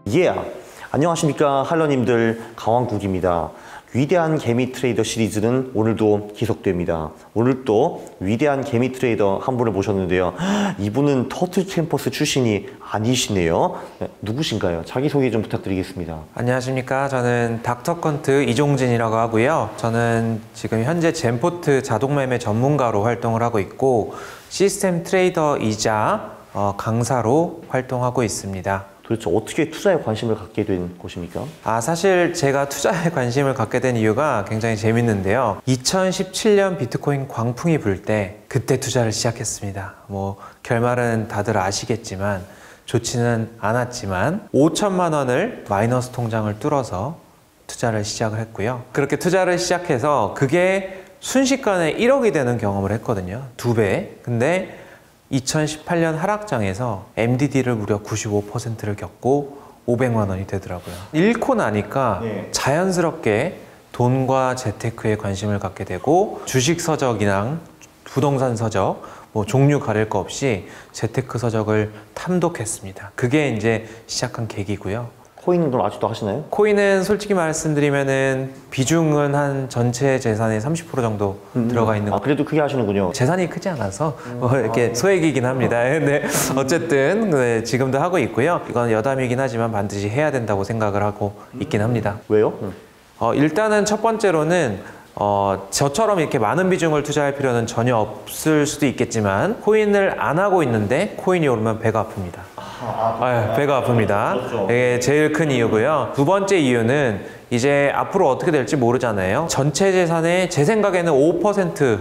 예, 안녕하십니까 할러님들, 강왕국입니다. 위대한 개미 트레이더 시리즈는 오늘도 계속됩니다. 오늘 또 위대한 개미 트레이더 한 분을 모셨는데요. 이분은 터틀 캠퍼스 출신이 아니시네요. 누구신가요? 자기소개 좀 부탁드리겠습니다. 안녕하십니까. 저는 닥터컨트 이종진이라고 하고요. 저는 지금 현재 젠포트 자동매매 전문가로 활동을 하고 있고 시스템 트레이더이자 강사로 활동하고 있습니다. 도대체 어떻게 투자에 관심을 갖게 된 곳입니까? 사실 제가 투자에 관심을 갖게 된 이유가 굉장히 재밌는데요. 2017년 비트코인 광풍이 불 때 그때 투자를 시작했습니다. 결말은 다들 아시겠지만 좋지는 않았지만 5천만 원을 마이너스 통장을 뚫어서 투자를 시작을 했고요. 그렇게 투자를 시작해서 그게 순식간에 1억이 되는 경험을 했거든요. 2배. 근데 2018년 하락장에서 MDD를 무려 95%를 겪고 500만 원이 되더라고요. 잃고 나니까 자연스럽게 돈과 재테크에 관심을 갖게 되고 주식 서적이랑 부동산 서적 종류 가릴 거 없이 재테크 서적을 탐독했습니다. 그게 이제 시작한 계기고요. 코인은 그럼 아직도 하시나요? 코인은 솔직히 말씀드리면은 비중은 한 전체 재산의 30% 정도 들어가 있는 그래도 크게 하시는군요. 재산이 크지 않아서 이렇게 소액이긴 합니다. 근데 어쨌든 지금도 하고 있고요. 이건 여담이긴 하지만 반드시 해야 된다고 생각을 하고 있긴 합니다. 왜요? 일단은 첫 번째로는 저처럼 이렇게 많은 비중을 투자할 필요는 전혀 없을 수도 있겠지만 코인을 안 하고 있는데 코인이 오르면 배가 아픕니다. 배가 아픕니다. 이게 제일 큰 이유고요. 두 번째 이유는 이제 앞으로 어떻게 될지 모르잖아요. 전체 재산의 제 생각에는 5%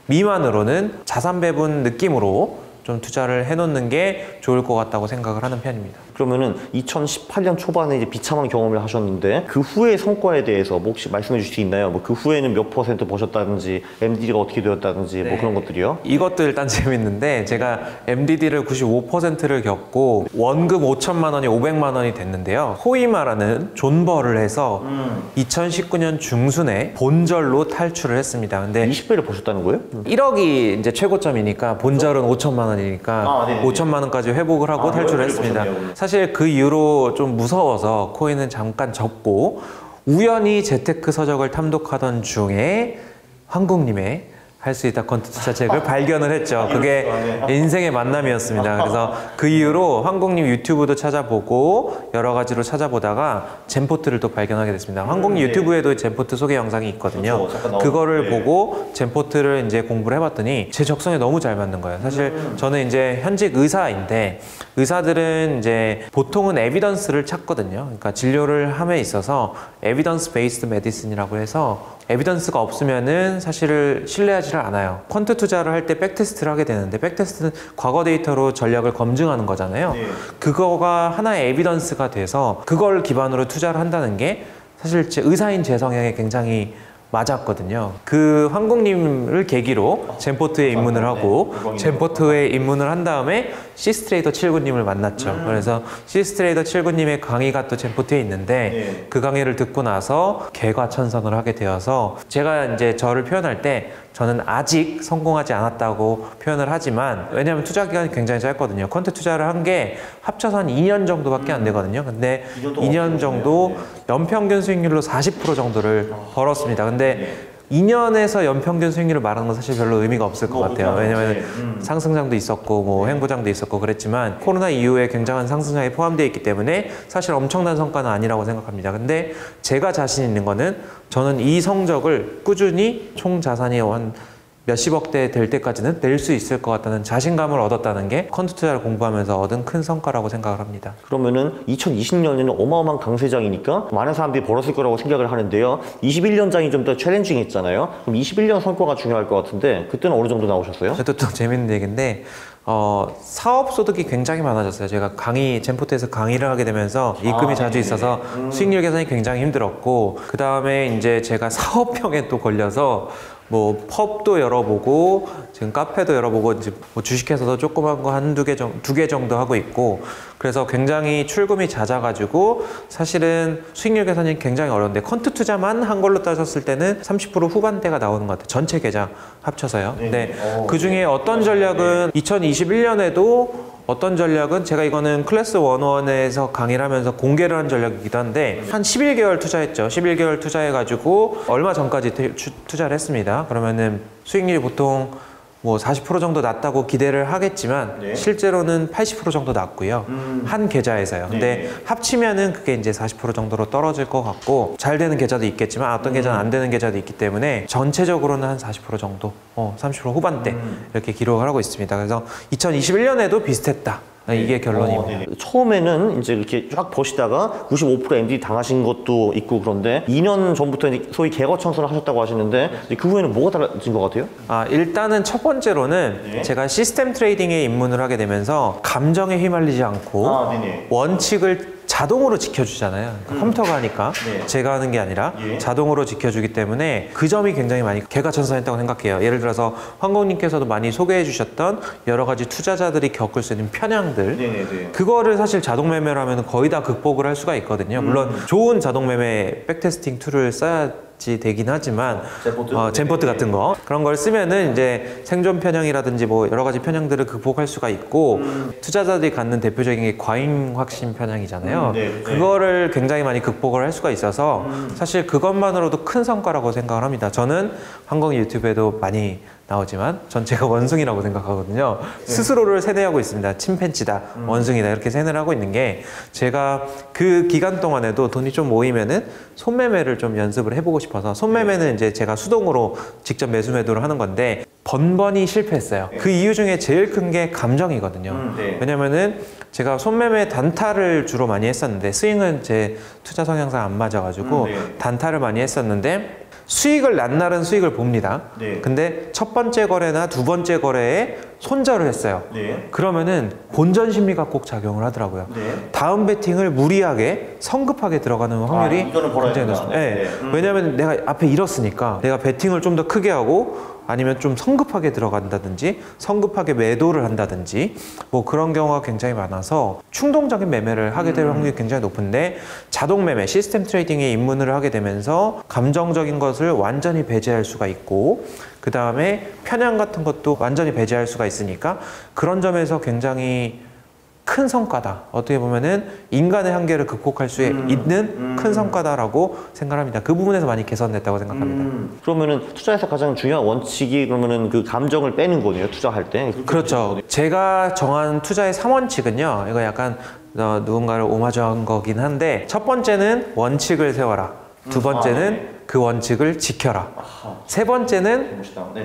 미만으로는 자산 배분 느낌으로 좀 투자를 해놓는 게 좋을 것 같다고 생각을 하는 편입니다. 그러면은 2018년 초반에 이제 비참한 경험을 하셨는데 그 후의 성과에 대해서 혹시 말씀해 주실 수 있나요? 그 후에는 몇 % 버셨다든지 MDD가 어떻게 되었다든지 그런 것들이요? 이것도 일단 재밌는데 제가 MDD를 95%를 겪고 원금 5천만 원이 500만 원이 됐는데요. 소위 말하는 존버를 해서 2019년 중순에 본절로 탈출을 했습니다. 근데 20배를 버셨다는 거예요? 1억이 이제 최고점이니까 본절은 5천만 원이니까 5천만 원까지 회복을 하고 탈출을 했습니다. 사실 그 이후로 좀 무서워서 코인은 잠깐 접고 우연히 재테크 서적을 탐독하던 중에 황국님의 할 수 있다 퀀트 투자 책을 발견을 했죠. 그게 인생의 만남이었습니다. 그래서 그 이후로 황국님 유튜브도 찾아보고 여러 가지로 찾아보다가 젠포트를 또 발견하게 됐습니다. 황국님 유튜브에도 젠포트 소개 영상이 있거든요. 그거를 보고 젠포트를 이제 공부를 해봤더니 제 적성에 너무 잘 맞는 거예요. 사실 저는 이제 현직 의사인데 의사들은 이제 보통은 에비던스를 찾거든요. 그러니까 진료를 함에 있어서 에비던스 베이스드 메디슨이라고 해서 에비던스가 없으면은 사실을 신뢰하지를 않아요. 퀀트 투자를 할 때 백테스트를 하게 되는데 백테스트는 과거 데이터로 전략을 검증하는 거잖아요. 그거가 하나의 에비던스가 돼서 그걸 기반으로 투자를 한다는 게 사실 제 의사인 제 성향에 굉장히 맞았거든요. 그 황국님을 계기로 젠포트에 입문을 하고 젠포트에 입문을 한 다음에 시스트레이더 79님을 만났죠. 그래서 시스트레이더 79님의 강의가 또 젠포트에 있는데 그 강의를 듣고 나서 개과천선을 하게 되어서 제가 이제 저를 표현할 때 저는 아직 성공하지 않았다고 표현을 하지만 왜냐하면 투자 기간이 굉장히 짧거든요. 퀀트 투자를 한 게 합쳐서 한 2년 정도밖에 안 되거든요. 근데 2년 정도 연평균 수익률로 40% 정도를 벌었습니다. 근데 2년에서 연평균 수익률을 말하는 건 사실 별로 의미가 없을 것 같아요. 왜냐면 상승장도 있었고 횡보장도 있었고 그랬지만 코로나 이후에 굉장한 상승장이 포함되어 있기 때문에 사실 엄청난 성과는 아니라고 생각합니다. 근데 제가 자신 있는 거는 저는 이 성적을 꾸준히 총 자산이 한 몇십억대 될 때까지는 낼 수 있을 것 같다는 자신감을 얻었다는 게 퀀트 투자를 공부하면서 얻은 큰 성과라고 생각을 합니다. 그러면은 2020년에는 어마어마한 강세장이니까 많은 사람들이 벌었을 거라고 생각을 하는데요. 21년장이 좀 더 챌린징했잖아요. 그럼 21년 성과가 중요할 것 같은데 그때는 어느 정도 나오셨어요? 그것도 또 재밌는 얘기인데 사업 소득이 굉장히 많아졌어요. 제가 젠포트에서 강의를 하게 되면서 입금이 자주 있어서 수익률 계산이 굉장히 힘들었고 그 다음에 이제 제가 사업병에 또 걸려서 펍도 열어보고 지금 카페도 열어보고 이제 주식회사도 조그만 거 두 개 정도 하고 있고 그래서 굉장히 출금이 잦아가지고 사실은 수익률 계산이 굉장히 어려운데 퀀트 투자만 한 걸로 따졌을 때는 30% 후반대가 나오는 것 같아요. 전체 계좌 합쳐서요. 근데 그 중에 어떤 전략은 2021년에도 어떤 전략은 제가 이거는 클래스 1-1에서 강의를 하면서 공개를 한 전략이기도 한데 한 11개월 투자했죠. 11개월 투자해가지고 얼마 전까지 투자를 했습니다. 그러면은 수익률이 보통 뭐 40% 정도 났다고 기대를 하겠지만 네. 실제로는 80% 정도 났고요. 한 계좌에서요. 근데 네. 합치면은 그게 이제 40% 정도로 떨어질 것 같고 잘 되는 계좌도 있겠지만 어떤 계좌는 안 되는 계좌도 있기 때문에 전체적으로는 한 40% 정도, 30% 후반대 이렇게 기록을 하고 있습니다. 그래서 2021년에도 비슷했다. 이게 결론입니다. 처음에는 이제 이렇게 쫙 버시다가 95% MD 당하신 것도 있고 그런데 2년 전부터 이제 소위 개거 청소를 하셨다고 하시는데 이제 그 후에는 뭐가 달라진 것 같아요? 일단은 첫 번째로는 제가 시스템 트레이딩에 입문을 하게 되면서 감정에 휘말리지 않고 원칙을 자동으로 지켜주잖아요. 그러니까 컴퓨터가 하니까 제가 하는 게 아니라 자동으로 지켜주기 때문에 그 점이 굉장히 많이 개가천선했다고 생각해요. 예를 들어서 황공님께서도 많이 소개해 주셨던 여러 가지 투자자들이 겪을 수 있는 편향들 그거를 사실 자동 매매를 하면 거의 다 극복을 할 수가 있거든요. 물론 좋은 자동 매매 백테스팅 툴을 써야 되긴 하지만 젠포트 같은 거 그런 걸 쓰면은 이제 생존 편향이라든지 뭐 여러 가지 편향들을 극복할 수가 있고 투자자들이 갖는 대표적인 게 과잉 확신 편향이잖아요. 그거를 굉장히 많이 극복을 할 수가 있어서 사실 그것만으로도 큰 성과라고 생각을 합니다. 저는 황공 유튜브에도 많이 나오지만 전 제가 원숭이라고 생각하거든요. 스스로를 세뇌하고 있습니다. 침팬지다, 원숭이다 이렇게 세뇌를 하고 있는 게 제가 그 기간 동안에도 돈이 좀 모이면은 손매매를 좀 연습을 해보고 싶어서 손매매는 이제 제가 수동으로 직접 매수 매도를 하는 건데 번번이 실패했어요. 그 이유 중에 제일 큰 게 감정이거든요. 왜냐면은 제가 손매매 단타를 주로 많이 했었는데 스윙은 제 투자 성향상 안 맞아가지고 단타를 많이 했었는데 수익을 날은 수익을 봅니다. 근데 첫 번째 거래나 두 번째 거래에 손절을 했어요. 그러면은 본전 심리가 꼭 작용을 하더라고요. 다음 베팅을 무리하게 성급하게 들어가는 확률이 굉장히 높습니다. 왜냐하면 내가 앞에 잃었으니까 내가 베팅을 좀 더 크게 하고 아니면 좀 성급하게 들어간다든지 성급하게 매도를 한다든지 뭐 그런 경우가 굉장히 많아서 충동적인 매매를 하게 될 확률이 굉장히 높은데 자동 매매, 시스템 트레이딩에 입문을 하게 되면서 감정적인 것을 완전히 배제할 수가 있고 그 다음에 편향 같은 것도 완전히 배제할 수가 있으니까 그런 점에서 굉장히 큰 성과다. 어떻게 보면은 인간의 한계를 극복할 수 있는 큰 성과다라고 생각합니다. 그 부분에서 많이 개선됐다고 생각합니다. 그러면은 투자에서 가장 중요한 원칙이 그러면은 그 감정을 빼는 거네요. 투자할 때. 그렇죠. 제가 정한 투자의 3원칙은요. 이거 약간 누군가를 오마주한 거긴 한데 첫 번째는 원칙을 세워라. 두 번째는 그 원칙을 지켜라. 세 번째는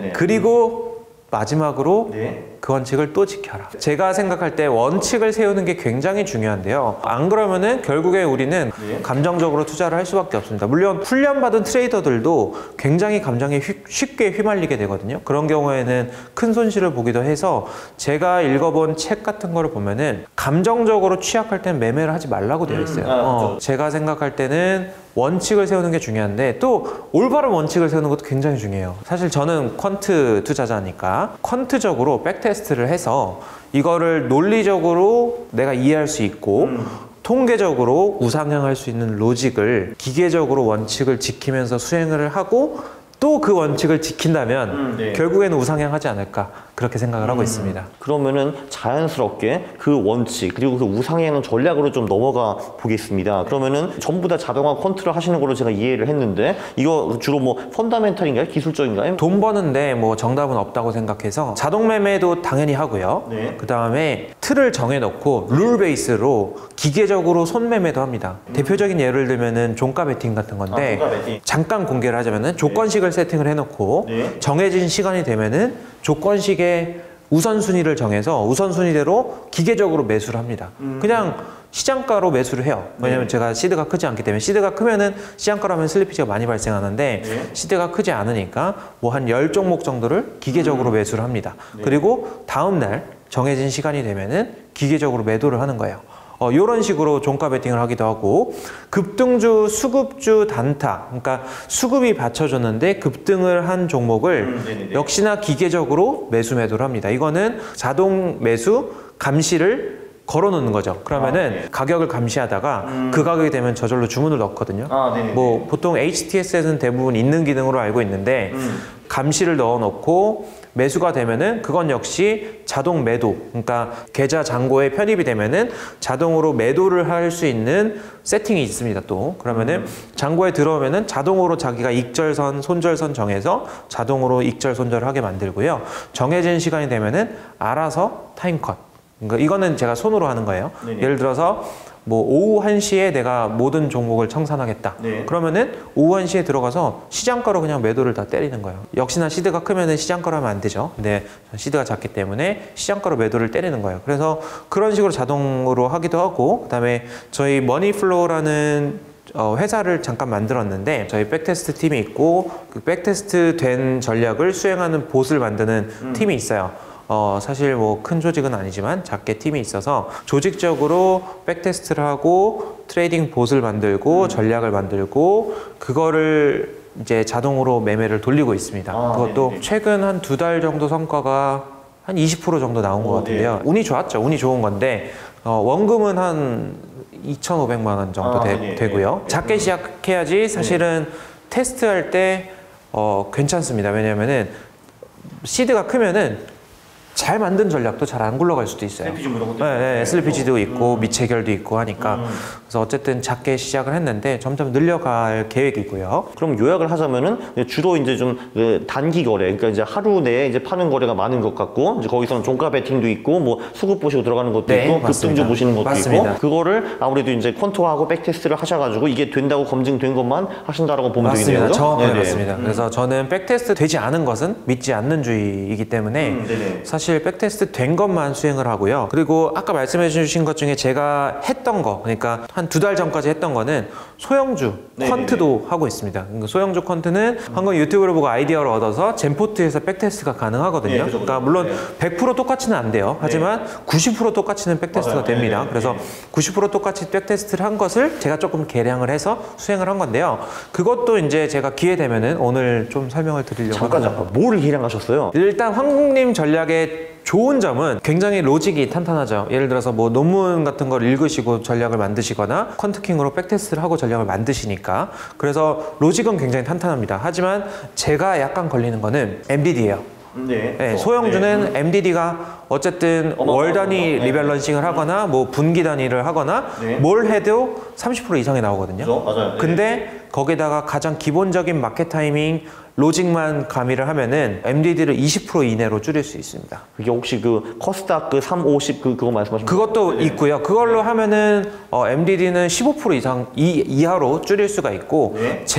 그리고 마지막으로 그 원칙을 또 지켜라. 제가 생각할 때 원칙을 세우는 게 굉장히 중요한데요. 안 그러면은 결국에 우리는 감정적으로 투자를 할 수밖에 없습니다. 물론 훈련받은 트레이더들도 굉장히 감정에 쉽게 휘말리게 되거든요. 그런 경우에는 큰 손실을 보기도 해서 제가 읽어본 책 같은 거를 보면은 감정적으로 취약할 때는 매매를 하지 말라고 되어 있어요. 제가 생각할 때는 원칙을 세우는 게 중요한데 또 올바른 원칙을 세우는 것도 굉장히 중요해요. 사실 저는 퀀트 투자자니까 퀀트적으로 백테스트를 해서 이거를 논리적으로 내가 이해할 수 있고 통계적으로 우상향할 수 있는 로직을 기계적으로 원칙을 지키면서 수행을 하고 또 그 원칙을 지킨다면 결국에는 우상향하지 않을까 그렇게 생각을 하고 있습니다. 그러면은 자연스럽게 그 원칙 그리고 그 우상향 전략으로 좀 넘어가 보겠습니다. 그러면은 전부 다 자동화 퀀트를 하시는 걸로 제가 이해를 했는데 이거 주로 뭐 펀다멘탈인가요? 기술적인가요? 돈 버는데 뭐 정답은 없다고 생각해서 자동 매매도 당연히 하고요. 그 다음에 틀을 정해놓고 룰 베이스로 기계적으로 손매매도 합니다. 대표적인 예를 들면은 종가 베팅 같은 건데 잠깐 공개를 하자면은 조건식을 세팅을 해놓고 정해진 시간이 되면은 조건식의 우선순위를 정해서 우선순위대로 기계적으로 매수를 합니다. 그냥 시장가로 매수를 해요. 왜냐면 제가 시드가 크지 않기 때문에 시드가 크면은 시장가로 하면 슬리피지가 많이 발생하는데 시드가 크지 않으니까 뭐 한 10종목 정도를 기계적으로 매수를 합니다. 그리고 다음날 정해진 시간이 되면은 기계적으로 매도를 하는 거예요. 이런 식으로 종가 베팅을 하기도 하고 급등주, 수급주, 단타 그러니까 수급이 받쳐줬는데 급등을 한 종목을 역시나 기계적으로 매수 매도를 합니다. 이거는 자동 매수 감시를 걸어 놓는 거죠. 그러면은 가격을 감시하다가 그 가격이 되면 저절로 주문을 넣거든요. 뭐 보통 HTS에는 대부분 있는 기능으로 알고 있는데 감시를 넣어 놓고 매수가 되면은 그건 역시 자동 매도, 그러니까 계좌 잔고에 편입이 되면은 자동으로 매도를 할 수 있는 세팅이 있습니다. 또 그러면은 잔고에 들어오면은 자동으로 자기가 익절선, 손절선 정해서 자동으로 익절, 손절을 하게 만들고요. 정해진 시간이 되면은 알아서 타임컷. 그러니까 이거는 제가 손으로 하는 거예요. 네네. 예를 들어서 뭐 오후 1시에 내가 모든 종목을 청산하겠다. 네. 그러면은 오후 1시에 들어가서 시장가로 그냥 매도를 다 때리는 거예요. 역시나 시드가 크면은 시장가로 하면 안 되죠. 근데 시드가 작기 때문에 시장가로 매도를 때리는 거예요. 그래서 그런 식으로 자동으로 하기도 하고, 그다음에 저희 머니플로우라는 회사를 잠깐 만들었는데 저희 백테스트 팀이 있고 그 백테스트 된 전략을 수행하는 봇을 만드는 팀이 있어요. 사실 뭐 큰 조직은 아니지만 작게 팀이 있어서 조직적으로 백테스트를 하고 트레이딩 봇을 만들고 전략을 만들고 그거를 이제 자동으로 매매를 돌리고 있습니다. 그것도 네네. 최근 한 2달 정도 성과가 한 20% 정도 나온 것 같은데요. 네. 운이 좋았죠. 운이 좋은 건데 원금은 한 2,500만 원 정도 네. 되고요. 작게 시작해야지 사실은 테스트할 때 괜찮습니다. 왜냐면은 시드가 크면은 잘 만든 전략도 잘 안 굴러갈 수도 있어요. SLPG 뭐 이런 것도 네, SLPG도 있고 미체결도 있고 하니까 그래서 어쨌든 작게 시작을 했는데 점점 늘려갈 계획이고요. 그럼 요약을 하자면은 주로 이제 좀 단기 거래, 그러니까 이제 하루 내에 이제 파는 거래가 많은 것 같고, 이제 거기서는 종가 베팅도 있고, 뭐 수급 보시고 들어가는 것도 네, 있고, 맞습니다. 급등주 보시는 것도 맞습니다. 있고, 그거를 아무래도 이제 컨트롤하고 백테스트를 하셔가지고 이게 된다고 검증된 것만 하신다라고 보면 맞습니다. 되겠네요. 정확하게 맞습니다. 그래서 저는 백테스트 되지 않은 것은 믿지 않는 주의이기 때문에 네네. 사실 백테스트 된 것만 수행을 하고요. 그리고 아까 말씀해 주신 것 중에 제가 했던 거, 그러니까 한 2달 전까지 했던 거는 소형주 퀀트도 하고 있습니다. 그러니까 소형주 퀀트는 한국 유튜브를 보고 아이디어를 얻어서 젠포트에서 백테스트가 가능하거든요. 네, 그죠, 그러니까 물론 네. 100% 똑같이는 안 돼요. 하지만 90% 똑같이는 백테스트가 맞아요. 됩니다. 네, 그래서 90% 똑같이 백테스트를 한 것을 제가 조금 개량을 해서 수행을 한 건데요. 그것도 이제 제가 기회 되면은 오늘 좀 설명을 드리려고 잠깐 합니다. 뭐를 개량하셨어요? 일단 황국님 전략의 좋은 점은 굉장히 로직이 탄탄하죠. 예를 들어서 뭐 논문 같은 걸 읽으시고 전략을 만드시거나 퀀트킹으로 백테스트를 하고 전략을 만드시니까, 그래서 로직은 굉장히 탄탄합니다. 하지만 제가 약간 걸리는 거는 MDD예요. 네. 네, 소형주는 MDD가 어쨌든 월 단위 리밸런싱을 하거나 뭐 분기 단위를 하거나 뭘 해도 30% 이상이 나오거든요. 그죠? 맞아요. 네. 근데 거기다가 가장 기본적인 마켓 타이밍 로직만 가미를 하면은 MDD를 20% 이내로 줄일 수 있습니다. 그게 혹시 그 커스닥 그 3, 50 그거 말씀하신 그것도 있고요. 그걸로 하면은 MDD는 15% 이상 이하로 줄일 수가 있고,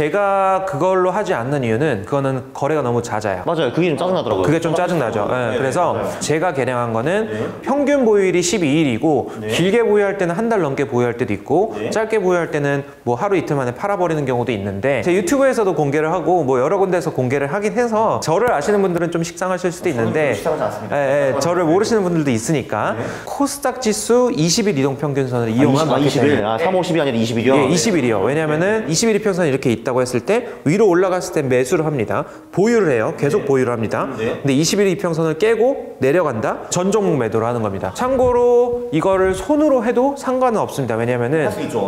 제가 그걸로 하지 않는 이유는 그거는 거래가 너무 잦아요. 맞아요. 그게 좀 짜증나더라고요. 그게 좀 짜증나죠. 네, 그래서 맞아요. 제가 개량한 거는 평균 보유일이 12일이고 길게 보유할 때는 한 달 넘게 보유할 때도 있고 짧게 보유할 때는 뭐 하루 이틀 만에 팔아버리는 경우도 있는데, 제 유튜브에서도 공개를 하고 뭐 여러 군데에서 공개를 하긴 해서 저를 아시는 분들은 좀 식상하실 수도 있는데 식상하지 않습니다. 저를 모르시는 분들도 있으니까 코스닥 지수 20일 이동 평균선을 이용한 마켓 20일. 3, 50이 아니라 20일이요? 예, 20일이요. 왜냐면은 21일 평선이 이렇게 있다고 했을 때 위로 올라갔을 때 매수를 합니다. 보유를 해요. 계속 보유를 합니다. 근데 21일 이평선을 깨고 내려간다? 전 종목 매도를 하는 겁니다. 참고로 이거를 손으로 해도 상관은 없습니다. 왜냐면은 할 수 있죠.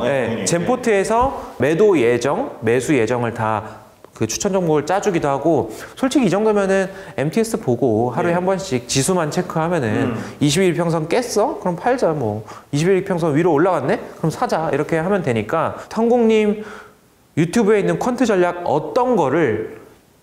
젠포트에서 매도 예정, 매수 예정을 다 그 추천 종목을 짜주기도 하고, 솔직히 이 정도면은 MTS 보고 하루에 한 번씩 지수만 체크하면은 21일 평선 깼어? 그럼 팔자. 뭐 21일 평선 위로 올라갔네? 그럼 사자. 이렇게 하면 되니까 한국님 유튜브에 있는 퀀트 전략 어떤 거를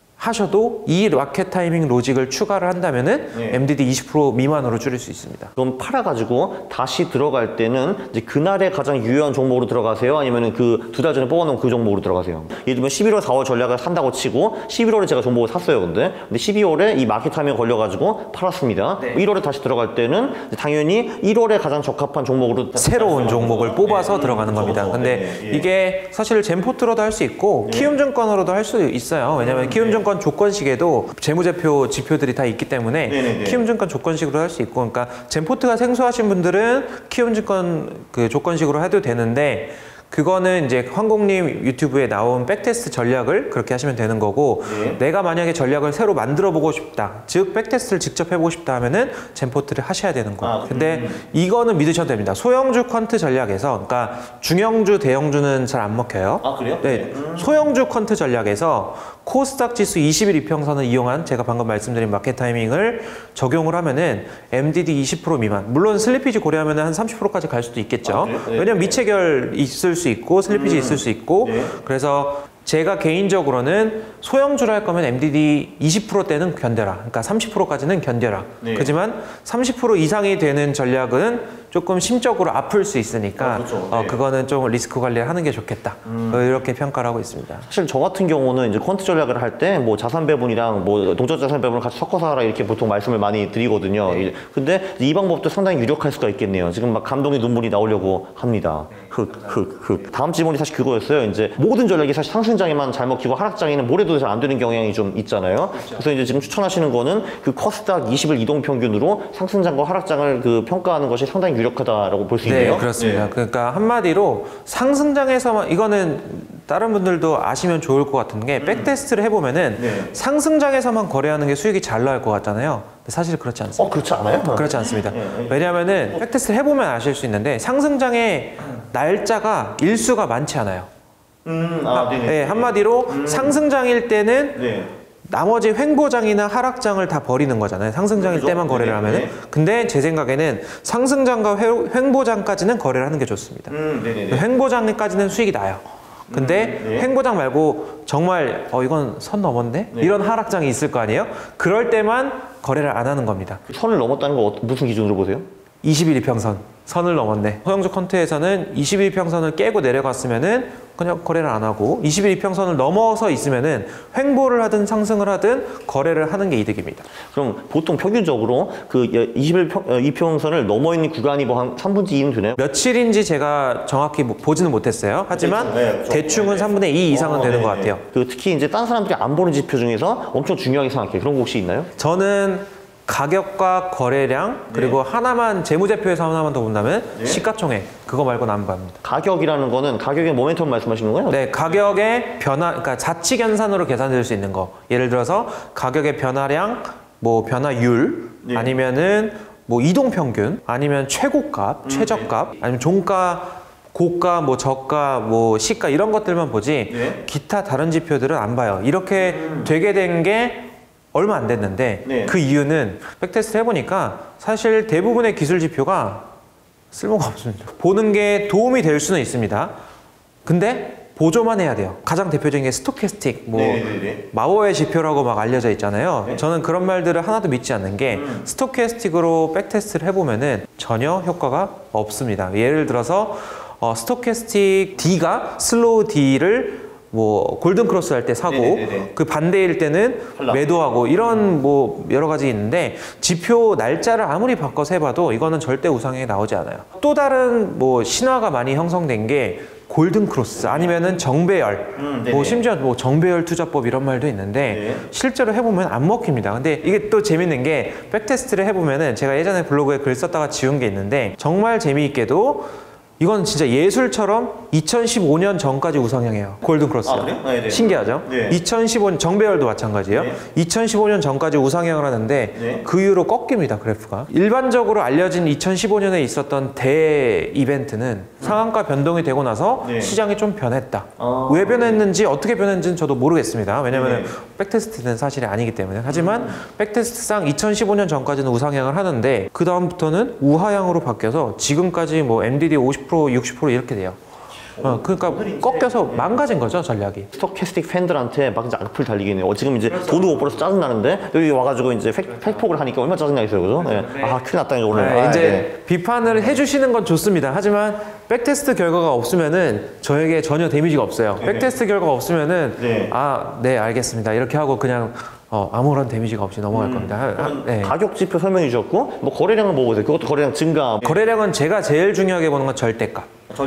하셔도 이 마켓 타이밍 로직을 추가를 한다면은 MDD 20% 미만으로 줄일 수 있습니다. 그럼 팔아가지고 다시 들어갈 때는 이제 그날에 가장 유효한 종목으로 들어가세요? 아니면 그 2달 전에 뽑아놓은 그 종목으로 들어가세요? 예를 들면 11월, 4월 전략을 산다고 치고 11월에 제가 종목을 샀어요. 근데 12월에 이 마켓 타이밍 걸려가지고 팔았습니다. 1월에 다시 들어갈 때는 당연히 1월에 가장 적합한 종목으로 새로운 종목을 뽑아서 들어가는 겁니다. 근데 이게 사실 젠포트로도 할 수 있고 키움증권으로도 할 수 있어요. 왜냐면 키움증권 조건식에도 재무제표 지표들이 다 있기 때문에 키움증권 조건식으로 할 수 있고, 그러니까 젠포트가 생소하신 분들은 키움증권 그 조건식으로 해도 되는데, 그거는 이제 황국님 유튜브에 나온 백테스트 전략을 그렇게 하시면 되는 거고, 내가 만약에 전략을 새로 만들어 보고 싶다, 즉 백테스트를 직접 해보고 싶다 하면은 젠포트를 하셔야 되는 거예요. 근데 이거는 믿으셔도 됩니다. 소형주 퀀트 전략에서, 그러니까 중형주, 대형주는 잘 안 먹혀요. 아, 그래요? 네. 소형주 퀀트 전략에서 코스닥 지수 20일 이평선을 이용한 제가 방금 말씀드린 마켓 타이밍을 적용을 하면은 MDD 20% 미만, 물론 슬리피지 고려하면은 한 30%까지 갈 수도 있겠죠. 왜냐면 미체결 있을 수 있고 슬리피지 있을 수 있고 그래서 제가 개인적으로는 소형주를 할 거면 MDD 20%대는 견뎌라. 그러니까 30%까지는 견뎌라. 하지만 30% 이상이 되는 전략은 조금 심적으로 아플 수 있으니까 그거는 좀 리스크 관리를 하는 게 좋겠다. 이렇게 평가를 하고 있습니다. 사실 저 같은 경우는 이제 퀀트 전략을 할 때 뭐 자산 배분이랑 뭐 동적 자산 배분을 같이 섞어서 하라 이렇게 보통 말씀을 많이 드리거든요. 근데 이 방법도 상당히 유력할 수가 있겠네요. 지금 막 감동의 눈물이 나오려고 합니다. 다음 질문이 사실 그거였어요. 이제 모든 전략이 사실 상승장에만 잘 먹히고 하락장에는 뭘 해도 잘 안 되는 경향이 좀 있잖아요. 그래서 이제 지금 추천하시는 거는 그 코스닥 20일 이동 평균으로 상승장과 하락장을 그 평가하는 것이 상당히 유력하다라고 볼 수 있네요. 네, 그렇습니다. 그러니까 한마디로 상승장에서만, 이거는 다른 분들도 아시면 좋을 것 같은 게 백테스트를 해보면은 상승장에서만 거래하는 게 수익이 잘 나올 것 같잖아요. 근데 사실 그렇지 않습니다. 그렇지 않아요? 그렇지 않습니다. 왜냐하면은 백테스트를 해보면 아실 수 있는데 상승장의 날짜가 일수가 많지 않아요. 네, 한마디로 상승장일 때는 나머지 횡보장이나 하락장을 다 버리는 거잖아요. 상승장일 때만 거래를 하면은. 근데 제 생각에는 상승장과 횡보장까지는 거래를 하는 게 좋습니다. 횡보장까지는 수익이 나요. 근데 횡보장 말고 정말 이건 선 넘었네? 이런 하락장이 있을 거 아니에요? 그럴 때만 거래를 안 하는 겁니다. 선을 넘었다는 거 무슨 기준으로 보세요? 20일 이평선 선을 넘었네. 소형주 퀀트에서는 20일 이평선을 깨고 내려갔으면은 그냥 거래를 안 하고 20일 이평선을 넘어서 있으면은 횡보를 하든 상승을 하든 거래를 하는 게 이득입니다. 그럼 보통 평균적으로 그 20일 이평선을 넘어 있는 구간이 뭐 한 3분의 2는 되나요? 며칠인지 제가 정확히 보지는 못했어요. 하지만 대충은 3분의 2 이상은 되는 것 같아요. 그 특히 이제 딴 사람들이 안 보는 지표 중에서 엄청 중요하게 생각해요. 그런 거 혹시 있나요? 저는 가격과 거래량 그리고 하나만 재무제표에서 하나만 더 본다면 시가총액, 그거 말고는 안 봅니다. 가격이라는 거는 가격의 모멘텀 말씀하시는 거예요? 네, 가격의 변화, 그러니까 자치 연산으로 계산될 수 있는 거. 예를 들어서 가격의 변화량, 뭐 변화율, 아니면은 뭐 이동평균, 아니면 최고값, 최저값, 아니면 종가, 고가, 뭐 저가, 뭐 시가 이런 것들만 보지 기타 다른 지표들은 안 봐요. 이렇게 되게 된 게 얼마 안 됐는데 그 이유는 백테스트 해보니까 사실 대부분의 기술 지표가 쓸모가 없습니다. 보는 게 도움이 될 수는 있습니다. 근데 보조만 해야 돼요. 가장 대표적인 게 스토캐스틱, 뭐 마워의 지표라고 막 알려져 있잖아요. 저는 그런 말들을 하나도 믿지 않는 게 스토캐스틱으로 백테스트를 해보면은 전혀 효과가 없습니다. 예를 들어서 스토캐스틱 D가 슬로우 D를 뭐 골든 크로스 할 때 사고 그 반대일 때는 매도하고 이런 뭐 여러 가지 있는데 지표 날짜를 아무리 바꿔서 해봐도 이거는 절대 우상향이 나오지 않아요. 또 다른 뭐 신화가 많이 형성된 게 골든 크로스 아니면은 정배열 뭐 심지어 뭐 정배열 투자법 이런 말도 있는데 실제로 해보면 안 먹힙니다. 근데 이게 또 재밌는 게 백테스트를 해보면은 제가 예전에 블로그에 글 썼다가 지운 게 있는데 정말 재미있게도 이건 진짜 예술처럼 2015년 전까지 우상향해요. 골든 크로스. 신기하죠? 2015년 정배열도 마찬가지예요. 2015년 전까지 우상향을 하는데 그 이후로 꺾입니다, 그래프가. 일반적으로 알려진 2015년에 있었던 대 이벤트는 상한가 변동이 되고 나서 시장이 좀 변했다. 왜 변했는지 어떻게 변했는지는 저도 모르겠습니다. 왜냐면 백테스트는 사실이 아니기 때문에. 하지만 백테스트상 2015년 전까지는 우상향을 하는데 그 다음부터는 우하향으로 바뀌어서 지금까지 뭐 MDD 50% 60% 이렇게 돼요. 그러니까 꺾여서 망가진 거죠, 전략이. 스토캐스틱 팬들한테 막 이제 악플 달리겠네요. 지금 이제 돈도 못 벌어서 짜증나는데 여기 와가지고 이제 팩폭을 하니까 얼마나 짜증나겠어요, 그죠? 큰일 났다, 이제 오늘. 이제 비판을 해주시는 건 좋습니다. 하지만 백테스트 결과가 없으면은 저에게 전혀 데미지가 없어요. 백테스트 결과가 없으면은 네, 알겠습니다. 이렇게 하고 그냥 아무런 데미지가 없이 넘어갈 겁니다. 가격 지표 설명해 주셨고, 뭐 거래량은 뭐 보세요? 그것도 거래량 증가. 거래량은 제가 제일 중요하게 보는 건 절대값.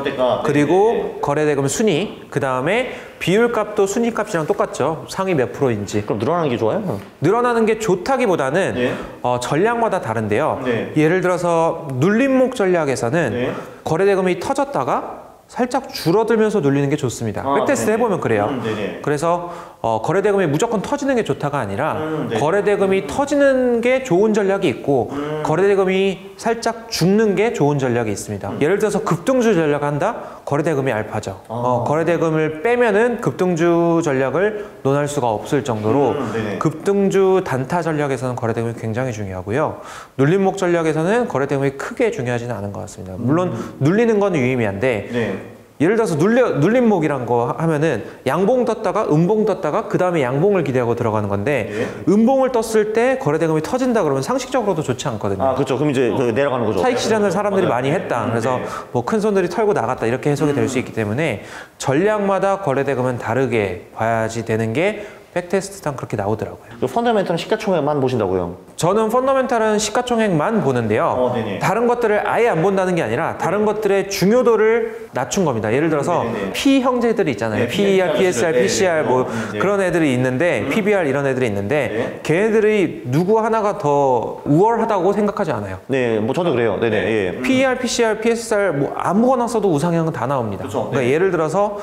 그리고 거래대금 순위, 그 다음에 비율값도 순위값이랑 똑같죠. 상위 몇 프로인지. 그럼 늘어나는 게 좋아요? 늘어나는 게 좋다기보다는 전략마다 다른데요. 예를 들어서 눌림목 전략에서는 거래대금이 터졌다가 살짝 줄어들면서 눌리는 게 좋습니다. 백테스트 해보면 그래요. 그래서 거래대금이 무조건 터지는 게 좋다가 아니라 거래대금이 터지는 게 좋은 전략이 있고 거래대금이 살짝 죽는 게 좋은 전략이 있습니다. 예를 들어서 급등주 전략을 한다? 거래대금이 알파죠. 거래대금을 빼면은 급등주 전략을 논할 수가 없을 정도로 급등주 단타 전략에서는 거래대금이 굉장히 중요하고요. 눌림목 전략에서는 거래대금이 크게 중요하지는 않은 것 같습니다. 물론 눌리는 건 유의미한데 예를 들어서 눌림목이란 거 하면은 양봉 떴다가 음봉 떴다가 그 다음에 양봉을 기대하고 들어가는 건데 음봉을 떴을 때 거래대금이 터진다 그러면 상식적으로도 좋지 않거든요. 그렇죠. 그럼 이제 내려가는 거죠. 차익 실현을 사람들이 많이 했다. 그래서 뭐 큰 손들이 털고 나갔다 이렇게 해석이 될 수 있기 때문에 전략마다 거래대금은 다르게 봐야지 되는 게 백테스트상 그렇게 나오더라고요. 펀더멘털은 시가총액만 보신다고요? 저는 펀더멘탈은 시가총액만 보는데요. 다른 것들을 아예 안 본다는 게 아니라 다른 것들의 중요도를 낮춘 겁니다. 예를 들어서 P 형제들이 있잖아요. PER, PSR, PCR 뭐 그런 애들이 있는데 PBR 이런 애들이 있는데 걔네들이 누구 하나가 더 우월하다고 생각하지 않아요. 네, 뭐 저도 그래요. 네네. PER, PCR, PSR 뭐 아무거나 써도 우상향은 다 나옵니다. 그러니까 예를 들어서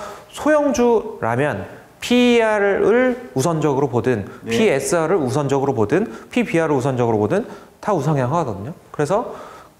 소형주라면 PER을 우선적으로 보든 PSR을 우선적으로 보든 PBR을 우선적으로 보든 다 우상향하거든요. 그래서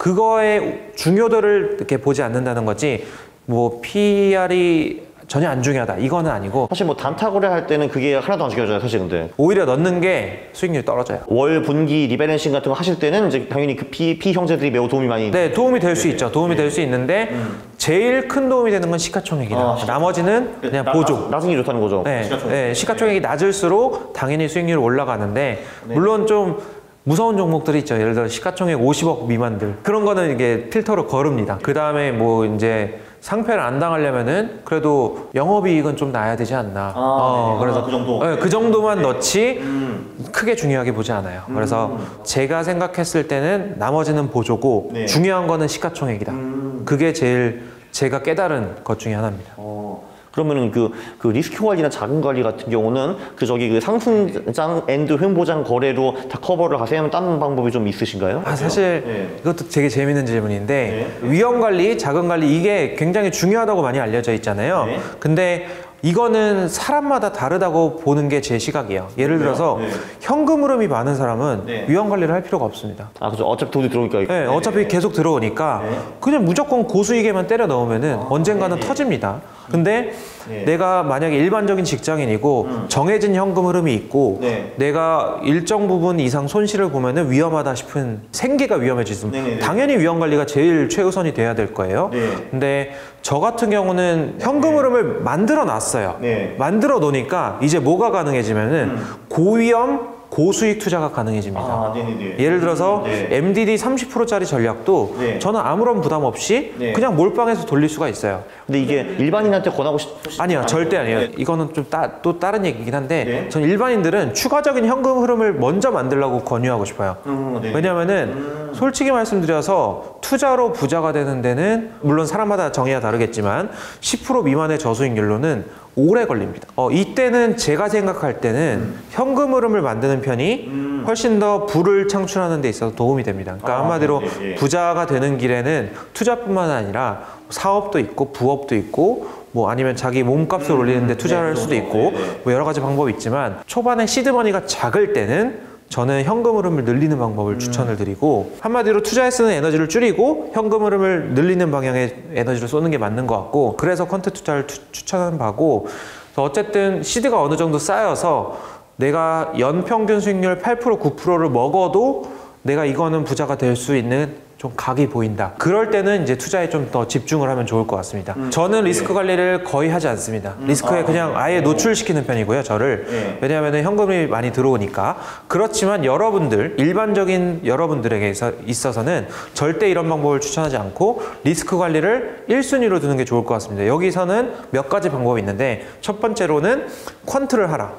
그거의 중요도를 이렇게 보지 않는다는 거지 뭐 PER이 전혀 안 중요하다 이거는 아니고 사실 뭐 단타 거래할 때는 그게 하나도 안 중요하잖아요. 사실 근데 오히려 넣는 게 수익률이 떨어져요. 월 분기 리밸런싱 같은 거 하실 때는 이제 당연히 그 P 형제들이 매우 도움이 많이 네, 도움이 될 수 있죠. 도움이 될 수 있는데 제일 큰 도움이 되는 건 시가총액이다. 나머지는 그냥 보조. 나중에 좋다는 거죠. 네, 시가총액이 낮을수록 당연히 수익률이 올라가는데 물론 좀 무서운 종목들이 있죠. 예를 들어 시가총액 50억 미만들 그런 거는 이게 필터로 거릅니다. 그 다음에 뭐 이제 상패를 안 당하려면은 그래도 영업이익은 좀 나야 되지 않나. 그래서 그 정도. 그 정도만 넣지 크게 중요하게 보지 않아요. 그래서 제가 생각했을 때는 나머지는 보조고 중요한 거는 시가총액이다. 그게 제일 제가 깨달은 것 중에 하나입니다. 그러면은 그 리스크 관리나 자금 관리 같은 경우는 그 상승장 앤드 횡보장 거래로 다 커버를 하세요? 하면 다른 방법이 좀 있으신가요? 사실 이것도 되게 재밌는 질문인데 위험 관리, 자금 관리 이게 굉장히 중요하다고 많이 알려져 있잖아요. 근데 이거는 사람마다 다르다고 보는 게 제 시각이에요. 예를 들어서 현금 흐름이 많은 사람은 위험 관리를 할 필요가 없습니다. 그렇죠. 어차피 돈이 들어오니까. 어차피 계속 들어오니까 그냥 무조건 고수익에만 때려 넣으면은 언젠가는 터집니다. 근데 내가 만약에 일반적인 직장인이고 정해진 현금 흐름이 있고 내가 일정 부분 이상 손실을 보면은 위험하다 싶은 생계가 위험해지면 당연히 위험 관리가 제일 최우선이 돼야 될 거예요. 근데 저 같은 경우는 현금 흐름을 만들어 놨어요. 만들어 놓으니까 이제 뭐가 가능해지면은 고위험 고수익 투자가 가능해집니다. 예를 들어서 MDD 30%짜리 전략도 저는 아무런 부담 없이 그냥 몰빵해서 돌릴 수가 있어요. 근데 이게 일반인한테 권하고 아니요, 절대 아니에요. 이거는 좀 또 다른 얘기긴 한데 전 일반인들은 추가적인 현금 흐름을 먼저 만들려고 권유하고 싶어요. 왜냐면은 솔직히 말씀드려서 투자로 부자가 되는 데는 물론 사람마다 정의가 다르겠지만 10% 미만의 저수익률로는 오래 걸립니다. 이때는 제가 생각할 때는 현금 흐름을 만드는 편이 훨씬 더 부를 창출하는 데 있어서 도움이 됩니다. 그러니까 한마디로 부자가 되는 길에는 투자뿐만 아니라 사업도 있고 부업도 있고 뭐 아니면 자기 몸값을 올리는 데 투자를 할 수도 있고 뭐 여러 가지 방법이 있지만 초반에 시드머니가 작을 때는 저는 현금 흐름을 늘리는 방법을 추천을 드리고 한마디로 투자에 쓰는 에너지를 줄이고 현금 흐름을 늘리는 방향의 에너지를 쏘는 게 맞는 것 같고 그래서 퀀트 투자를 추천하는 바고 어쨌든 시드가 어느 정도 쌓여서 내가 연평균 수익률 8% 9%를 먹어도 내가 이거는 부자가 될 수 있는 좀 각이 보인다. 그럴 때는 이제 투자에 좀 더 집중을 하면 좋을 것 같습니다. 저는 리스크 관리를 거의 하지 않습니다. 리스크에 그냥 아예 노출시키는 편이고요, 저를. 왜냐하면 현금이 많이 들어오니까. 그렇지만 여러분들, 일반적인 여러분들에게 있어서는 절대 이런 방법을 추천하지 않고 리스크 관리를 1순위로 두는 게 좋을 것 같습니다. 여기서는 몇 가지 방법이 있는데 첫 번째로는 퀀트를 하라.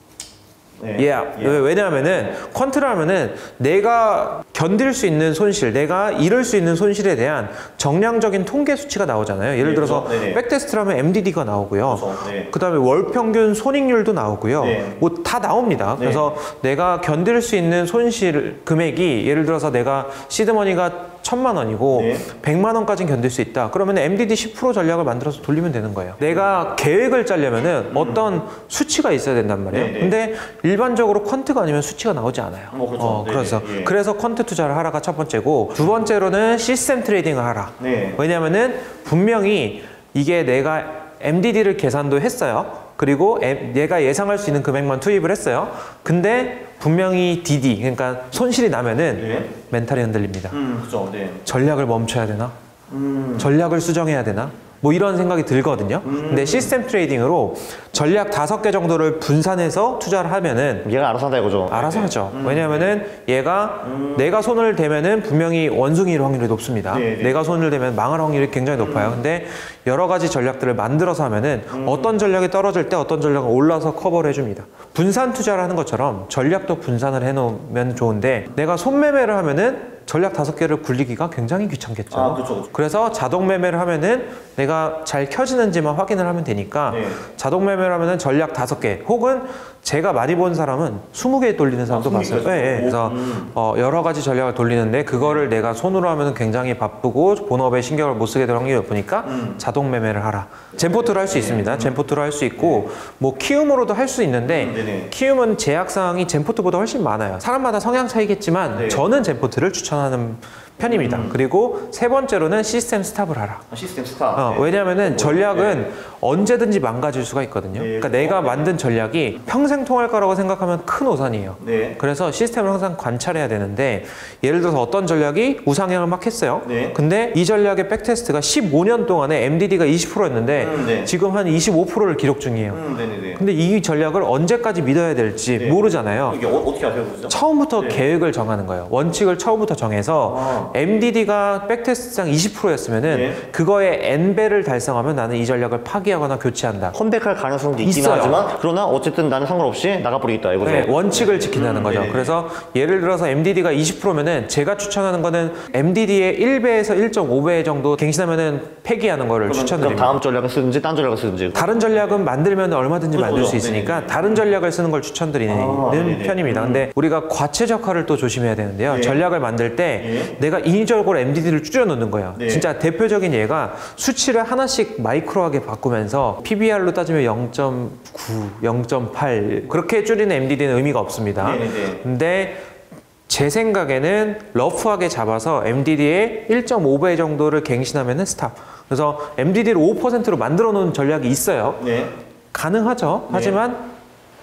왜냐하면은 퀀트를 하면은 내가 견딜 수 있는 손실, 내가 잃을 수 있는 손실에 대한 정량적인 통계 수치가 나오잖아요. 예를 들어서 백테스트를 하면 MDD가 나오고요. 그 다음에 월평균 손익률도 나오고요. 뭐 다 나옵니다. 그래서 내가 견딜 수 있는 손실 금액이 예를 들어서 내가 시드머니가 1000만 원이고 네. 100만 원까지는 견딜 수 있다. 그러면 MDD 10% 전략을 만들어서 돌리면 되는 거예요. 내가 계획을 짜려면은 어떤 수치가 있어야 된단 말이에요. 네네. 근데 일반적으로 퀀트가 아니면 수치가 나오지 않아요. 그렇죠. 그래서 네네. 예. 그래서 퀀트 투자를 하라가 첫 번째고, 두 번째로는 시스템 트레이딩을 하라. 네. 왜냐면은 분명히 이게 내가 MDD를 계산도 했어요. 그리고 내가 예상할 수 있는 금액만 투입을 했어요. 근데 분명히 DD, 그러니까 손실이 나면은 네. 멘탈이 흔들립니다. 그렇죠. 네. 전략을 멈춰야 되나? 전략을 수정해야 되나? 뭐 이런 생각이 들거든요. 근데 시스템 트레이딩으로 전략 5개 정도를 분산해서 투자를 하면은 얘가 알아서 한다 이거죠. 알아서 하죠. 왜냐면은 얘가 내가 손을 대면은 분명히 원숭이일 확률이 높습니다. 네네. 내가 손을 대면 망할 확률이 굉장히 높아요. 근데 여러 가지 전략들을 만들어서 하면은 어떤 전략이 떨어질 때 어떤 전략은 올라서 커버를 해줍니다. 분산 투자를 하는 것처럼 전략도 분산을 해놓으면 좋은데, 내가 손매매를 하면은 전략 5개를 굴리기가 굉장히 귀찮겠죠. 아, 그렇죠. 그래서 자동 매매를 하면은 내가 잘 켜지는지만 확인을 하면 되니까 네. 자동 매매를 하면은 전략 5개, 혹은 제가 많이 본 사람은 20개 돌리는 사람도 20개 봤어요. 까지요? 네, 그래서 여러 가지 전략을 돌리는데, 그거를 내가 손으로 하면은 굉장히 바쁘고 본업에 신경을 못 쓰게 될 확률이 높으니까 자동 매매를 하라. 젠포트로 할 수 있습니다. 젠포트로 할 수 있고 뭐 키움으로도 할 수 있는데 네네. 키움은 제약 사항이 젠포트보다 훨씬 많아요. 사람마다 성향 차이겠지만 네. 저는 젠포트를 추천하는 편입니다. 그리고 세 번째로는 시스템 스탑을 하라. 시스템 스타. 네. 왜냐하면은 전략은 언제든지 망가질 수가 있거든요. 네, 그러니까 내가 만든 전략이 평생 통할 거라고 생각하면 큰 오산이에요. 네. 그래서 시스템을 항상 관찰해야 되는데, 예를 들어서 어떤 전략이 우상향을 막 했어요. 네. 근데 이 전략의 백테스트가 15년 동안에 MDD가 20%였는데 네. 지금 한 25%를 기록 중이에요. 네네네. 근데 이 전략을 언제까지 믿어야 될지 네. 모르잖아요. 이게 어떻게 아세요, 그죠? 처음부터 네. 계획을 정하는 거예요. 원칙을 처음부터 정해서 MDD가 백테스트상 20%였으면은 네. 그거의 N배를 달성하면 나는 이 전략을 파기하거나 교체한다. 컴백할 가능성도 있긴 있어요. 하지만, 그러나 어쨌든 나는 상관없이 나가버리겠다 이거죠. 네, 원칙을 지킨다는 거죠. 네네. 그래서 예를 들어서 MDD가 20%면은 제가 추천하는 거는 MDD의 1배에서 1.5배 정도 갱신하면은 폐기하는 거를 그럼 추천드립니다. 다음 전략을 쓰든지 딴 전략을 쓰든지. 다른 전략은 만들면 얼마든지 만들 수 그렇죠. 있으니까 네네. 다른 전략을 쓰는 걸 추천드리는 네네. 편입니다. 근데 우리가 과체적화를 또 조심해야 되는데요. 네. 전략을 만들 때 내가 인위적으로 MDD를 줄여 놓는 거예요. 네. 진짜 대표적인 예가 수치를 하나씩 마이크로하게 바꾸면서 PBR로 따지면 0.9, 0.8 그렇게 줄이는 MDD는 의미가 없습니다. 네네. 근데 제 생각에는 러프하게 잡아서 MDD의 1.5배 정도를 갱신하면은 스탑. 그래서 MDD를 5%로 만들어 놓은 전략이 있어요. 네. 가능하죠. 하지만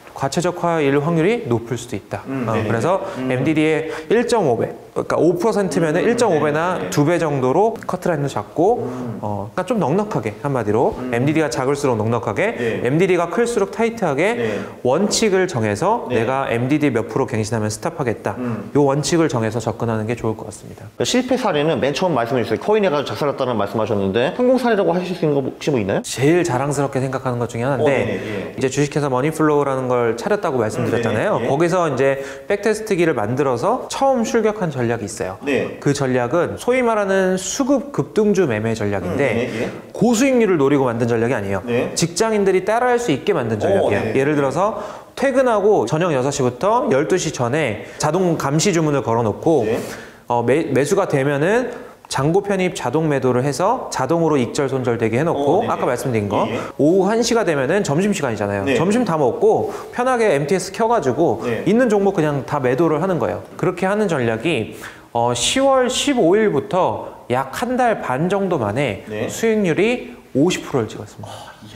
과체적화일 확률이 높을 수도 있다. 네네. 그래서 MDD의 1.5배, 그러니까 5%면은 1.5배나 네. 2배 정도로 커트라인을 잡고, 그러니까 좀 넉넉하게, 한마디로 MDD가 작을수록 넉넉하게, 네. MDD가 클수록 타이트하게 네. 원칙을 정해서 네. 내가 MDD 몇 프로 갱신하면 스탑하겠다. 이 원칙을 정해서 접근하는 게 좋을 것 같습니다. 그러니까 실패 사례는 맨 처음 말씀해 주셨어요. 코인해가지고 작살났다는 말씀하셨는데, 성공 사례라고 하실 수 있는 거 혹시 뭐 있나요? 제일 자랑스럽게 생각하는 것 중에 하나인데, 네네, 예. 이제 주식회사 머니플로우라는 걸 차렸다고 말씀드렸잖아요. 네네, 예. 거기서 이제 백테스트기를 만들어서 처음 출격한 전략이 있어요. 네. 그 전략은 소위 말하는 수급 급등주 매매 전략인데 네, 예. 고수익률을 노리고 만든 전략이 아니에요. 네. 직장인들이 따라할 수 있게 만든 전략이에요. 네네. 예를 들어서 퇴근하고 저녁 6시부터 12시 전에 자동 감시 주문을 걸어놓고 네. 매수가 되면은 잔고 편입 자동 매도를 해서 자동으로 익절 손절되게 해놓고 네네. 아까 말씀드린 거 예. 오후 1시가 되면은 점심시간이잖아요. 네. 점심 다 먹고 편하게 MTS 켜가지고 네. 있는 종목 그냥 다 매도를 하는 거예요. 그렇게 하는 전략이 10월 15일부터 약 한 달 반 정도 만에 네. 수익률이 50%를 찍었습니다.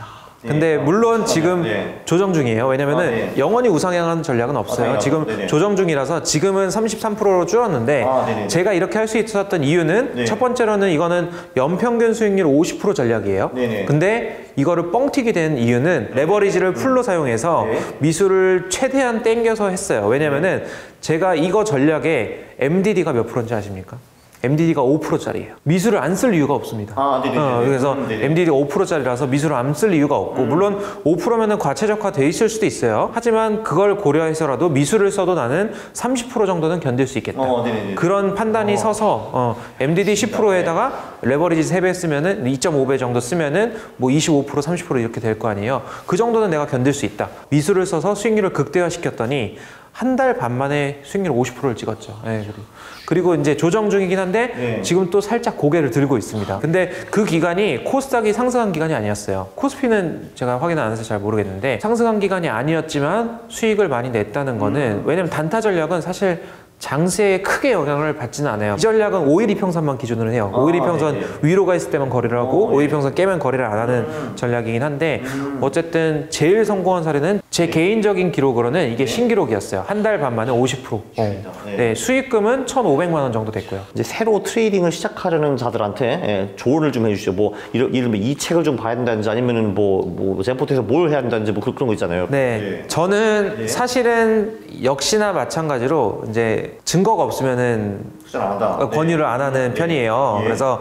네. 근데 물론 지금 네. 조정 중이에요. 왜냐면은 네. 영원히 우상향하는 전략은 없어요. 당연하죠. 지금 네네. 조정 중이라서 지금은 33%로 줄었는데 네네. 제가 이렇게 할 수 있었던 이유는 네. 첫 번째로는 이거는 연평균 수익률 50% 전략이에요. 네네. 근데 이거를 뻥튀기 된 이유는 레버리지를 풀로 사용해서 네. 미수를 최대한 땡겨서 했어요. 왜냐면은 제가 이거 전략에 MDD가 몇 프로인지 아십니까? MDD가 5%짜리예요. 미수를 안 쓸 이유가 없습니다. 네네네. 그래서 네네. MDD가 5%짜리라서 미수를 안 쓸 이유가 없고 물론 5%면은 과체적화 돼 있을 수도 있어요. 하지만 그걸 고려해서라도 미수를 써도 나는 30% 정도는 견딜 수 있겠다. 네네네. 그런 판단이 서서 MDD 10%에다가 레버리지 3배 쓰면은 2.5배 정도 쓰면은 뭐 25% 30% 이렇게 될 거 아니에요. 그 정도는 내가 견딜 수 있다. 미수를 써서 수익률을 극대화시켰더니 한 달 반 만에 수익률 50%를 찍었죠. 네, 그리고 이제 조정 중이긴 한데 네. 지금 또 살짝 고개를 들고 있습니다. 근데 그 기간이 코스닥이 상승한 기간이 아니었어요. 코스피는 제가 확인 안 해서 잘 모르겠는데 상승한 기간이 아니었지만 수익을 많이 냈다는 거는 왜냐면 단타 전략은 사실 장세에 크게 영향을 받지는 않아요. 이 전략은 5일 이평선만 기준으로 해요. 5일 이평선 네, 네. 위로가 있을 때만 거래를 하고 네. 5일 이평선 깨면 거래를 안 하는 전략이긴 한데 어쨌든 제일 성공한 사례는 제 개인적인 기록으로는 이게 신기록이었어요. 한 달 반 만에 50%. 네, 수익금은 1,500만 원 정도 됐고요. 이제 새로 트레이딩을 시작하려는 자들한테 조언을 좀 해주시죠. 뭐 이런 이 책을 좀 봐야 된다든지 아니면은 뭐 젠포트에서 뭘 해야 된다든지 뭐 그런 거 있잖아요. 네, 저는 사실은 역시나 마찬가지로 이제 증거가 없으면은 투자를 안 한다. 권유를 안 하는 편이에요. 그래서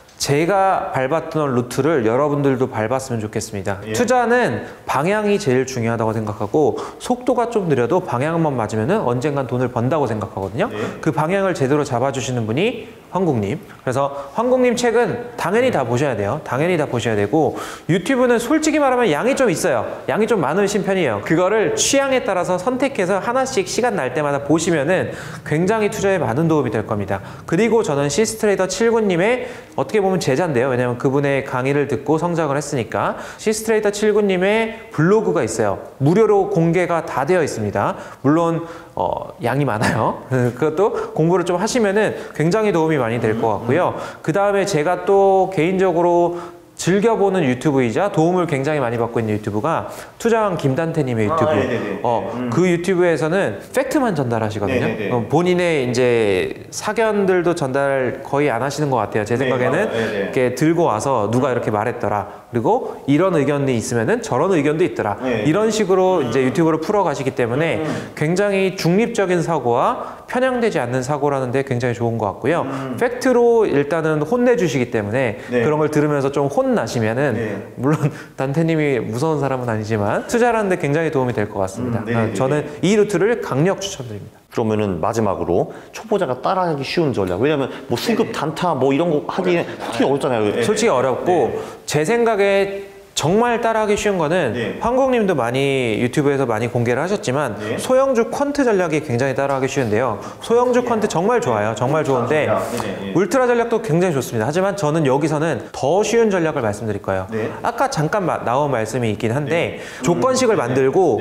제가 밟았던 루트를 여러분들도 밟았으면 좋겠습니다. 투자는 방향이 제일 중요하다고 생각하고 속도가 좀 느려도 방향만 맞으면 언젠간 돈을 번다고 생각하거든요. 그 방향을 제대로 잡아주시는 분이 황국님. 그래서 황국님 책은 당연히 다 보셔야 돼요. 당연히 다 보셔야 되고 유튜브는 솔직히 말하면 양이 좀 있어요. 양이 좀 많으신 편이에요. 그거를 취향에 따라서 선택해서 하나씩 시간 날 때마다 보시면은 굉장히 투자에 많은 도움이 될 겁니다. 그리고 저는 시스트레이더 79님의 어떻게 보면 제자인데요. 왜냐면 그분의 강의를 듣고 성장을 했으니까. 시스트레이더 79님의 블로그가 있어요. 무료로 공개가 다 되어 있습니다. 물론 양이 많아요. 그것도 공부를 좀 하시면은 굉장히 도움이 많이 될 것 같고요. 그 다음에 제가 또 개인적으로 즐겨보는 유튜브이자 도움을 굉장히 많이 받고 있는 유튜브가 투자왕 김단태님의 유튜브. 그 유튜브에서는 팩트만 전달하시거든요. 본인의 이제 사견들도 전달 거의 안 하시는 것 같아요. 제 생각에는 이렇게 들고 와서 누가 이렇게 말했더라. 그리고 이런 의견이 있으면은 저런 의견도 있더라. 이런 식으로 이제 유튜브를 풀어가시기 때문에 굉장히 중립적인 사고와 편향되지 않는 사고라는 데 굉장히 좋은 것 같고요. 팩트로 일단은 혼내주시기 때문에 그런 걸 들으면서 좀 혼나시면은 물론 단태님이 무서운 사람은 아니지만 투자라는 데 굉장히 도움이 될 것 같습니다. 저는 이 루트를 강력 추천드립니다. 그러면은 마지막으로 초보자가 따라하기 쉬운 전략. 왜냐면 뭐 수급 단타 뭐 이런 거 하기 솔직히 어렵잖아요. 솔직히 어렵고 제 생각에 정말 따라하기 쉬운 거는 황국님도 많이 유튜브에서 많이 공개를 하셨지만 소형주 퀀트 전략이 굉장히 따라하기 쉬운데요. 소형주 퀀트 정말 좋아요. 정말 좋은데 울트라 전략도 굉장히 좋습니다. 하지만 저는 여기서는 더 쉬운 전략을 말씀드릴 거예요. 아까 잠깐 나온 말씀이 있긴 한데 조건식을 만들고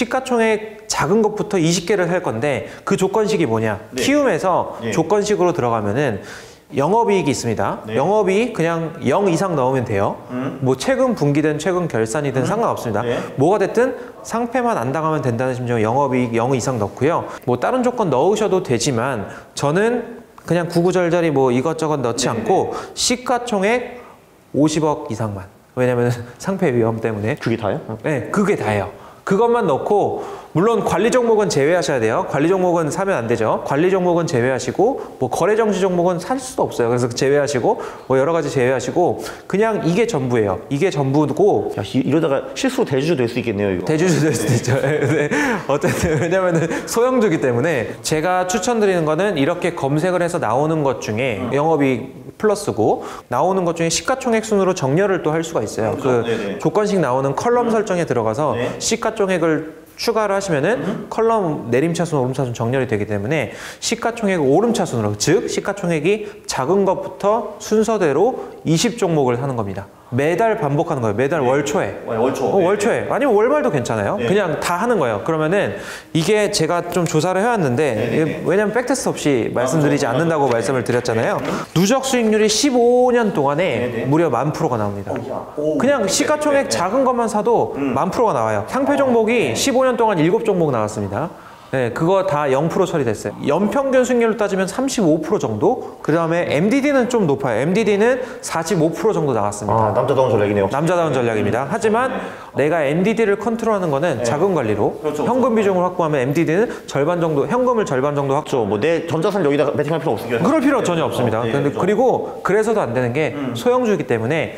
시가총액 작은 것부터 20개를 할 건데 그 조건식이 뭐냐? 키움에서 조건식으로 들어가면은 영업이익이 있습니다. 영업이익 그냥 0 이상 넣으면 돼요. 뭐 최근 분기든 최근 결산이든 상관없습니다. 뭐가 됐든 상패만 안 당하면 된다는 심정으로 영업이익 0 이상 넣고요. 뭐 다른 조건 넣으셔도 되지만 저는 그냥 구구절절히 뭐 이것저것 넣지 않고 시가총액 50억 이상만. 왜냐면 상패 위험 때문에. 그게 다요? 네, 그게 다예요. 그것만 넣고 물론 관리 종목은 제외하셔야 돼요. 관리 종목은 사면 안 되죠. 관리 종목은 제외하시고 뭐 거래 정지 종목은 살 수도 없어요. 그래서 제외하시고 뭐 여러 가지 제외하시고 그냥 이게 전부예요. 이게 전부고. 야, 이러다가 실수로 대주주 될 수 있겠네요. 이거. 대주주 될 수도 있죠. 네. 어쨌든 왜냐면은 소형주기 때문에 제가 추천드리는 거는 이렇게 검색을 해서 나오는 것 중에 영업이익 플러스고 나오는 것 중에 시가총액 순으로 정렬을 또 할 수가 있어요. 그 조건식 나오는 컬럼 설정에 들어가서 시가총액을 추가를 하시면은 컬럼 내림차순, 오름차순 정렬이 되기 때문에 시가총액 오름차순으로, 즉 시가총액이 작은 것부터 순서대로 20종목을 하는 겁니다. 매달 반복하는 거예요. 매달 월초에. 월초에. 아니면 월말도 괜찮아요. 그냥 다 하는 거예요. 그러면은 이게 제가 좀 조사를 해왔는데 왜냐면 백테스트 없이 말씀드리지 않는다고 말씀을 드렸잖아요. 누적 수익률이 15년 동안에 무려 10,000%가 나옵니다. 그냥 시가총액 작은 것만 사도 10,000%가 나와요. 상표 종목이 15년 동안 7종목 나왔습니다. 네, 그거 다 0% 처리됐어요. 연평균 수익률로 따지면 35% 정도? 그 다음에 MDD는 좀 높아요. MDD는 45% 정도 나왔습니다. 아, 남자다운 전략이네요. 남자다운 전략입니다. 하지만 내가 MDD를 컨트롤하는 거는 자금 관리로 현금 비중을 확보하면 MDD는 절반 정도, 현금을 절반 정도 확보. 뭐 내 전자산 여기다가 매칭할 필요 없으니까. 그럴 필요 전혀 없습니다. 근데 그리고 그래서도 안 되는 게 소형주이기 때문에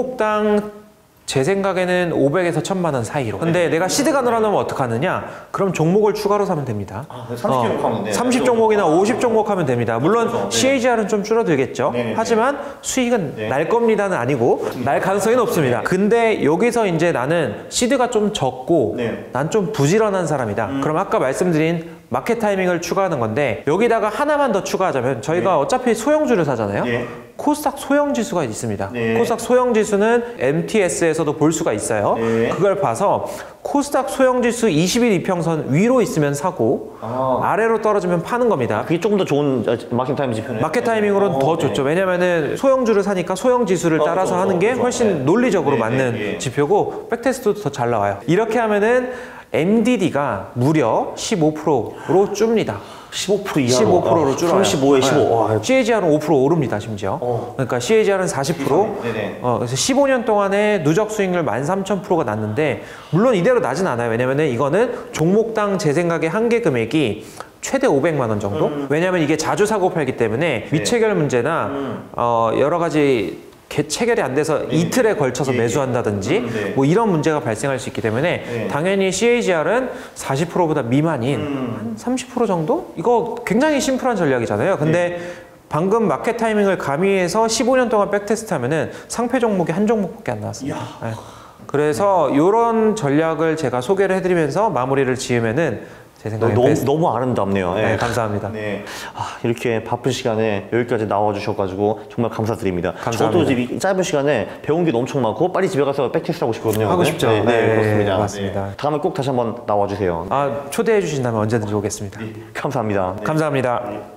종목당 제 생각에는 500에서 1,000만 원 사이로. 근데 내가 시드가 늘어나면 어떡하느냐? 그럼 종목을 추가로 사면 됩니다. 30종목 하면 돼요. 30종목이나 50종목 하면 됩니다. 물론 CAGR은 좀 줄어들겠죠. 하지만 수익은 날 겁니다는 아니고 날 가능성이 높습니다. 근데 여기서 이제 나는 시드가 좀 적고 난 좀 부지런한 사람이다. 그럼 아까 말씀드린 마켓 타이밍을 추가하는 건데 여기다가 하나만 더 추가하자면 저희가 어차피 소형주를 사잖아요. 코스닥 소형 지수가 있습니다. 코스닥 소형 지수는 MTS에서도 볼 수가 있어요. 그걸 봐서 코스닥 소형 지수 20일 이평선 위로 있으면 사고 아래로 떨어지면 파는 겁니다. 그게 조금 더 좋은 마켓 타이밍 지표네요. 마켓 타이밍으로는 더 좋죠. 왜냐면은 소형주를 사니까 소형 지수를 따라서 하는 게 훨씬 논리적으로 맞는 지표고 백테스트도 더 잘 나와요. 이렇게 하면은 MDD가 무려 15%로 줍니다. 15% 이하. 15%로 줄어요. 35에 15. 와. CAGR은 5% 오릅니다, 심지어. 그러니까 CAGR은 40%. 그래서 15년 동안에 누적 수익률 13,000%가 났는데, 물론 이대로 나진 않아요. 왜냐면은 이거는 종목당 제 생각에 한계 금액이 최대 500만 원 정도? 왜냐면 이게 자주 사고 팔기 때문에 위체결 문제나 여러 가지 체결이 안 돼서 이틀에 걸쳐서 매수한다든지 뭐 이런 문제가 발생할 수 있기 때문에 당연히 CAGR은 40%보다 미만인 한 30% 정도? 이거 굉장히 심플한 전략이잖아요. 근데 방금 마켓 타이밍을 가미해서 15년 동안 백테스트 하면은 상패 종목이 한 종목밖에 안 나왔습니다. 네. 그래서 이런 전략을 제가 소개를 해드리면서 마무리를 지으면은 제 생각에 너무 아름답네요. 네, 감사합니다. 이렇게 바쁜 시간에 여기까지 나와주셔가지고 정말 감사드립니다. 감사합니다. 저도 이제 이 짧은 시간에 배운 게 엄청 많고 빨리 집에 가서 백테스트 하고 싶거든요. 하고 싶죠. 네, 그렇습니다. 맞습니다. 다음에 꼭 다시 한번 나와주세요. 초대해 주신다면 언제든지 오겠습니다. 감사합니다. 감사합니다.